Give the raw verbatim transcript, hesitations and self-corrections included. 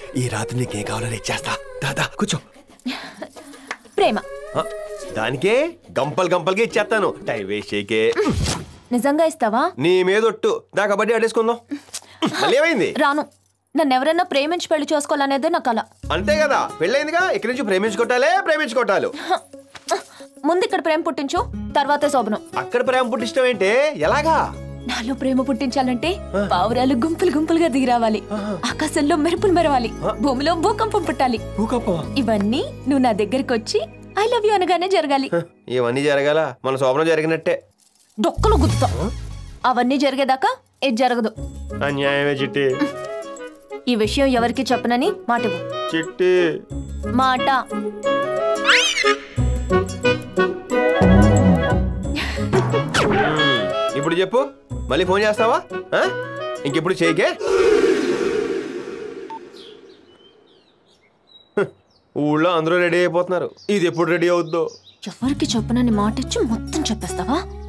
ఈ రాత్రి నీకేం కావాలని ఇచ్చేస్తా. దాదా కూర్చో. ప్రేమ. దానికే గంపలు గంపలుగా ఇచ్చేస్తాను. టైం వేస్ట్ చేయకే. నిజంగా ఇస్తావా? నీ మీద ఒట్టు. దా కబడ్డీ ఆడేసుకుందాం. మళ్ళీ ఏమైంది? రాను. నన్ను ఎవరైనా ప్రేమించి పెళ్లి చేసుకోవాలనేదే నా కల. అంతే కదా, పెళ్ళైందిగా. ఇక్కడి నుంచి ప్రేమించుకోవటాలే ప్రేమించుకోవటాలు. ముందు ఇక్కడ ప్రేమ పుట్టించు, తర్వాతే శోభనం. అక్కడ ప్రేమ పుట్టించడం ఏంటే? ఎలాగా? నాలో ప్రేమ పుట్టించాలంటే పావురాలు గుంపులు గుంపులుగా దిగి రావాలి, ఆకాశంలో మెరుపులు మెరవాలి, భూమిలో భూకంపం పుట్టాలి. ఇవన్నీ నువ్వు నా దగ్గరికి వచ్చి ఐ లవ్ యూ అనగానే జరగాలి. ఇవన్నీ జరగాల? మన శోభనం జరిగినట్టే. డొక్కలు గుర్తా. అవన్నీ జరిగేదాకా ఇది జరగదు. అన్యాయమే చిట్టి. ఈ విషయం ఎవరికి చెప్పనని మాట ఇవ్వు. చిట్టి మాట. ఇప్పుడు చెప్పు, మళ్ళీ ఫోన్ చేస్తావా? ఇంకెప్పుడు చేయకే. ఊళ్ళో అందరూ రెడీ అయిపోతున్నారు. ఇది ఎప్పుడు రెడీ అవుద్దో. ఎవరికి చెప్పనని మాట ఇచ్చి మొత్తం చెప్పేస్తావా?